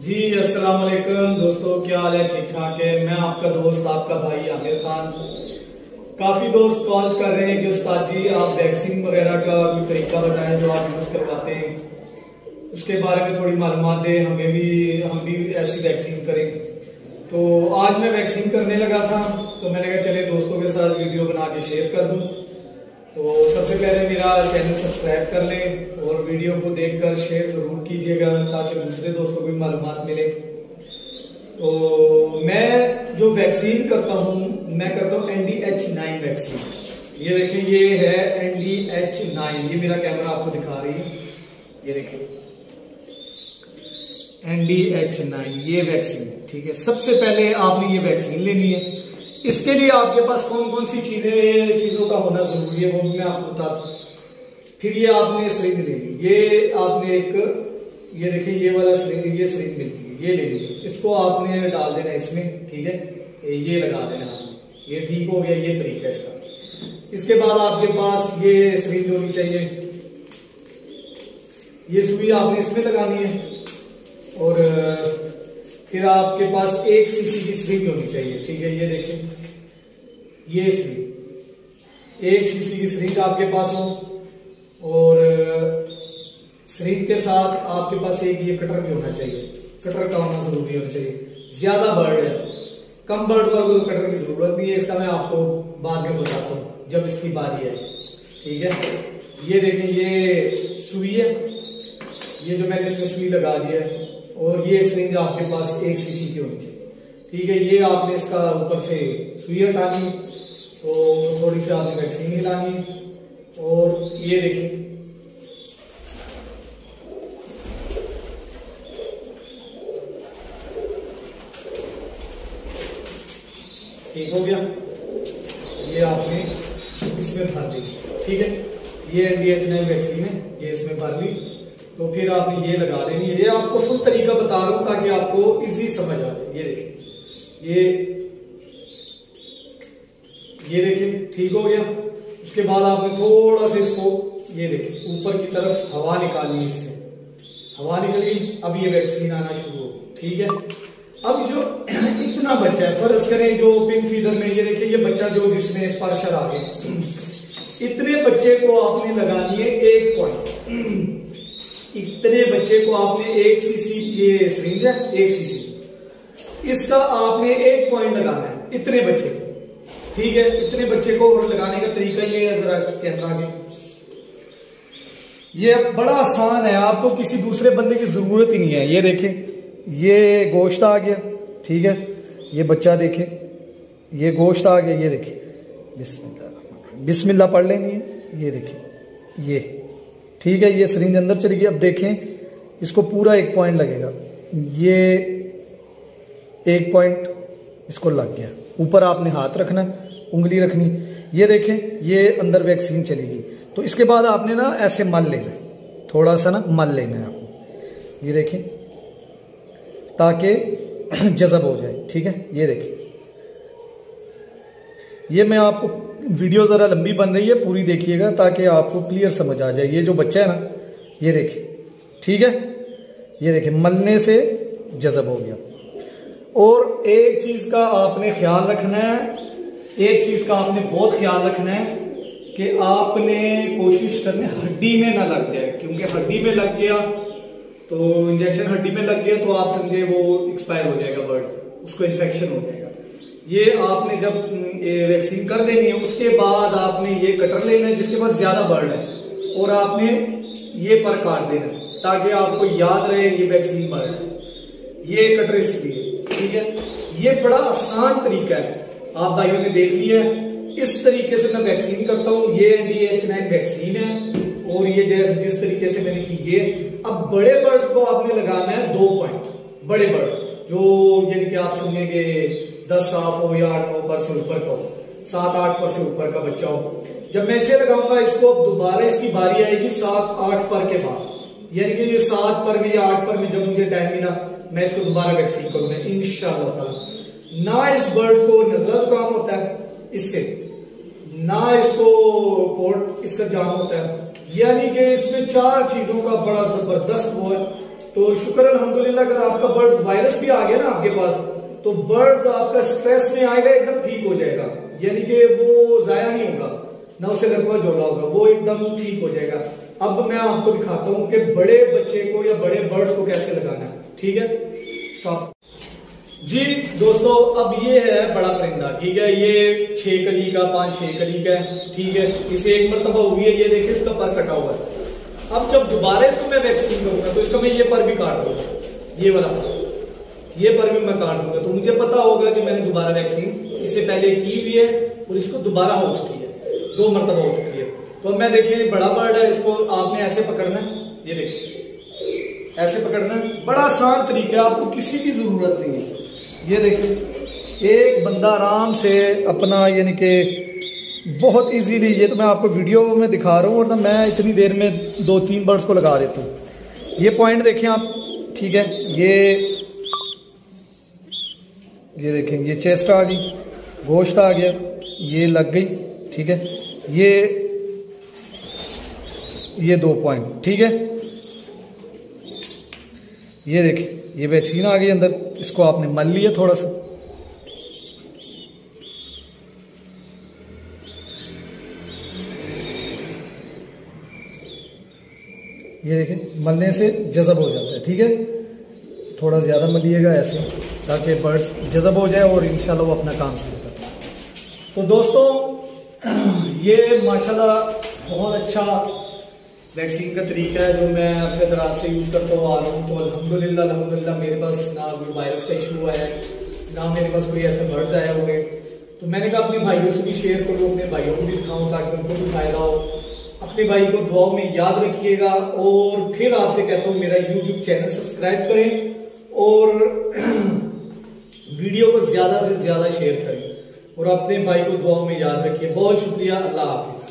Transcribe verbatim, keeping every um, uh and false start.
जी अस्सलाम वालेकुम दोस्तों, क्या हाल है? ठीक ठाक है। मैं आपका दोस्त आपका भाई आमिर खान। काफी दोस्त कॉल कर रहे हैं कि उस्ताद जी आप वैक्सीन वगैरह का कोई तरीका बताएं जो आप यूज करवाते हैं, उसके बारे में थोड़ी मालूमात दें, हमें भी हम भी ऐसी वैक्सीन करें। तो आज मैं वैक्सीन करने लगा था, तो मैंने कहा चले दोस्तों के साथ वीडियो बना के शेयर कर दूं। तो सबसे पहले मेरा चैनल सब्सक्राइब कर लें और वीडियो को देखकर शेयर जरूर कीजिएगा ताकि दूसरे दोस्तों को भी मालूमात मिले। तो मैं जो वैक्सीन करता हूं, मैं करता हूं N D H nine vaccine. ये देखिए, ये है एन डी एच नाइन। ये मेरा कैमरा आपको दिखा रही है, ये देखिए एन डी एच नाइन ये वैक्सीन है। ठीक है, सबसे पहले आपने ये वैक्सीन लेनी है। इसके लिए आपके पास कौन कौन सी चीजें चीजों का होना जरूरी है वो मैं आपको बताता हूं। फिर ये आपने सिरिंज लेनी, ये आपने एक ये देखिए ये वाला सिरिंज, ये सिरिंज मिलती है, ये लेनी है। इसको आपने डाल देना इसमें, ठीक है, ये लगा देना आपने। ये ठीक हो गया, ये तरीका है इसका। इसके बाद आपके पास ये सिरिंज होनी चाहिए, ये सुई आपने इसमें लगानी है। और फिर आपके पास एक सीसी की सिरिंज होनी चाहिए, ठीक है। ये देखिए ये सिरिंज, एक सीसी की सिरिंज आपके पास हो। और सिरिंज के साथ आपके पास एक ये कटर भी होना चाहिए, कटर का होना जरूरी होना चाहिए। ज्यादा बर्ड है तो कम बर्ड वालों को कटर की जरूरत नहीं है, इसका मैं आपको बाद में बताता हूँ जब इसकी बारी है, ठीक है। ये देखें ये सुई है, ये जो मैंने इसमें सुई लगा दी है। और ये सिरिंज आपके पास एक सीसी की होनी चाहिए, ठीक है। ये आपने इसका ऊपर से सुई हटानी, तो थोड़ी सी आपने वैक्सीन हिलानी। और ये देखिए ठीक हो गया, ये आपने इसमें भर दी, ठीक है। ये N D H nine vaccine है, ये इसमें भर ली। तो फिर आपने ये लगा देनी है। ये आपको फुल तरीका बता रहा हूं ताकि आपको इजी समझ आ जाए। ये देखिए ये ये देखिए ठीक हो गया। उसके बाद आपने थोड़ा सा इसको ये देखिए ऊपर की तरफ हवा निकालनी है, इससे हवा निकल गई। अब ये वैक्सीन आना शुरू हो, ठीक है। अब जो इतना बच्चा है, फर्ज करें जो पिन फीडर में, ये देखिए ये बच्चा जो जिसमें स्पर्शर आ गए, इतने बच्चे को आपने लगानी है एक पॉइंट। इतने बच्चे को आपने एक सीसी, ये सिरिंज है एक सीसी, इसका आपने एक पॉइंट लगाना है इतने बच्चे को, ठीक है। इतने बच्चे को और लगाने का तरीका ये है, जरा कैमरा के, ये बड़ा आसान है, आपको किसी दूसरे बंदे की जरूरत ही नहीं है। ये देखें ये गोश्त आ गया, ठीक है। ये बच्चा देखे, ये गोश्त आ गया, ये देखिए बिस्मिल्लाह बिस्मिल्लाह पढ़ लेनी है। ये देखिए ये ठीक है, ये सिरिंज अंदर चली गई। अब देखें इसको पूरा एक पॉइंट लगेगा, ये एक पॉइंट इसको लग गया। ऊपर आपने हाथ रखना, उंगली रखनी। ये देखें ये अंदर वैक्सीन चली गई। तो इसके बाद आपने ना ऐसे मल लेना है, थोड़ा सा ना मल लेना है आपको, ये देखें, ताकि जज़ब हो जाए, ठीक है। ये देखिए ये मैं आपको, वीडियो ज़रा लंबी बन रही है, पूरी देखिएगा ताकि आपको क्लियर समझ आ जाए। ये जो बच्चा है ना, ये देखिए, ठीक है, ये देखिए मलने से जज़ब हो गया। और एक चीज़ का आपने ख्याल रखना है, एक चीज़ का आपने बहुत ख्याल रखना है कि आपने कोशिश करनी हड्डी में ना लग जाए, क्योंकि हड्डी में लग गया तो इंजेक्शन हड्डी में लग गया तो आप समझे वो एक्सपायर हो जाएगा बर्ड, उसको इन्फेक्शन हो जाएगा। ये आपने जब वैक्सीन कर देनी है उसके बाद आपने ये कटर लेना है जिसके पास ज्यादा बर्ड है, और आपने ये पर काट देना है ताकि आपको याद रहे ये वैक्सीन बर्ड है। ये कटर इसलिए, ठीक है। ये बड़ा आसान तरीका है, आप भाइयों ने देख लिया है। इस तरीके से मैं वैक्सीन करता हूँ। ये N D H nine vaccine है, और ये जैसे जिस तरीके से मैंने की ये। अब बड़े बर्ड्स को आपने लगाना है दो पॉइंट, बड़े बर्ड जो यानी कि आप समझेंगे दस साफ हो या आठ नौ पर से ऊपर का हो, सात आठ पर से ऊपर का बच्चा हो। जब मैं इसे लगाऊंगा इसको, अब दोबारा इसकी बारी आएगी सात आठ पर के बाद, यानी कि ये सात पर में या आठ पर में जब मुझे टाइम मिला मैं इसको दोबारा वैक्सीन करूंगा इंशाअल्लाह। ना इस बर्ड्स को नजला जुकाम होता है इससे, ना इसको पोर्ट इसका जाम होता है, यानी कि इसमें चार चीजों का बड़ा जबरदस्त वो है तो शुक्र अल्हम्दुलिल्लाह, अगर आपका बर्ड वायरस भी आ गया ना आपके पास, तो बर्ड आपका स्ट्रेस में आएगा, एकदम ठीक हो जाएगा, यानी कि वो जाया नहीं होगा, ना उसे लकवा झोला होगा, वो एकदम ठीक हो जाएगा। अब मैं आपको दिखाता हूं कि बड़े बच्चे को या बड़े बर्ड्स को कैसे लगाना है। ठीक है, स्टॉप जी दोस्तों। अब ये है बड़ा परिंदा, ठीक है, ये छह कली का, पांच छह कली का है, ठीक है, इसे एक मरतबा हुई है, ये देखिए इसका पर कटा हुआ है। अब जब दोबारा इसको मैं वैक्सीन करूंगा तो इसका मैं ये पर भी काट दूंगा, ये वाला पर, ये पर भी मैं काट दूंगा, तो मुझे पता होगा कि मैंने दोबारा वैक्सीन इससे पहले की हुई है और इसको दोबारा हो चुकी है, दो मरतबा हो चुकी है। तो मैं देखिए बड़ा बर्ड है, इसको आपने ऐसे पकड़ना है, ये देखिए ऐसे पकड़ना है, बड़ा आसान तरीका है, आपको किसी की जरूरत नहीं है। ये देखिए एक बंदा आराम से अपना, यानी कि बहुत इजीली, ये तो मैं आपको वीडियो में दिखा रहा हूँ और ना मैं इतनी देर में दो तीन बर्ड्स को लगा देता हूँ। ये पॉइंट देखें आप, ठीक है, ये ये देखें, ये चेस्ट आ गई, गोश्त आ गया, ये लग गई, ठीक है, ये ये दो पॉइंट, ठीक है, ये देखिए ये वैक्सीन आ गई अंदर, इसको आपने मल लिया थोड़ा सा, ये देखें मलने से जज़ब हो जाता है, ठीक है, थोड़ा ज़्यादा मलिएगा ऐसे ताकि बर्ड जज़ब हो जाए और इंशाल्लाह वो अपना काम शुरू करे। तो दोस्तों ये माशाल्लाह बहुत अच्छा वैक्सीन का तरीका है जो मैं अरसे दराज से यूज़ करता हुआ आ रहा हूँ। तो अल्हम्दुलिल्लाह अल्हम्दुलिल्लाह मेरे पास ना कोई वायरस का इशू आया है, ना मेरे पास कोई ऐसे बर्ड्स आए हुए। तो मैंने कहा अपने भाइयों से भी शेयर करूँ, अपने भाइयों को भी दिखाऊँ ताकि उनको भी फायदा हो। अपने भाई को दुआओं में याद रखिएगा और फिर आपसे कहता हूँ मेरा यूट्यूब चैनल सब्सक्राइब करें और वीडियो को ज़्यादा से ज़्यादा शेयर करें और अपने भाई को दुआओं में याद रखिए। बहुत शुक्रिया, अल्लाह हाफिज़।